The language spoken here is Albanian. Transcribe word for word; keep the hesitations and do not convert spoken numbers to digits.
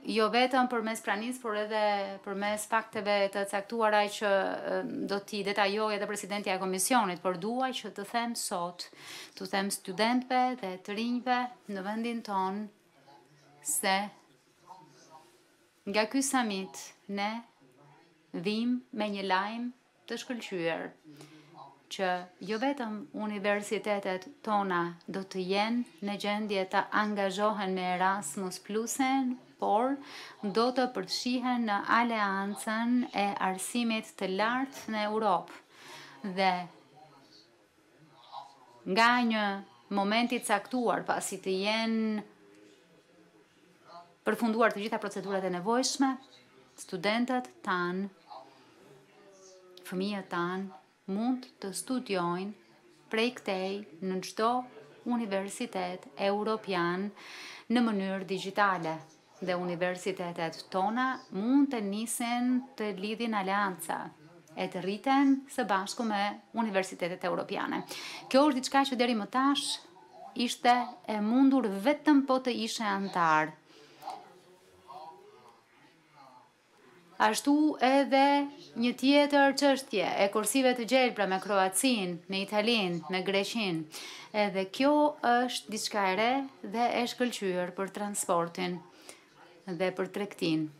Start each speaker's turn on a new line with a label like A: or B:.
A: jo vetëm përmes pranisë, por edhe përmes fakteve të caktuara që do t'i detajoj edhe presidentja e komisionit, por duaj që të them sot, të them studentëve dhe të rinjve në vendin ton se nga ky summit ne vim me një lajm të shkëlqyer që jo vetëm universitetet tona do të jenë në gjendje të angazhohen me Erasmus Plusen, por do të përfshihen në aleancën e arsimit të lartë në Europë. Dhe nga një momenti caktuar, pasi të jenë përfunduar të gjitha procedurat e nevojshme, studentët tanë, fëmijët tanë, mund të studiojnë prej këtej në çdo universitet europian në mënyrë digjitale dhe universitetet tona mund të nisen të lidhin aleanca e të rriten së bashku me universitetet europiane. Kjo është diçka që deri më tash ishte e mundur vetëm po të ishe antar. Ashtu edhe një tjetër çështje e kursive të gjelbra me Kroacin, me Italin, me Greqin. Edhe kjo është diçka e re dhe e shkëlqyer për transportin dhe për tregtin.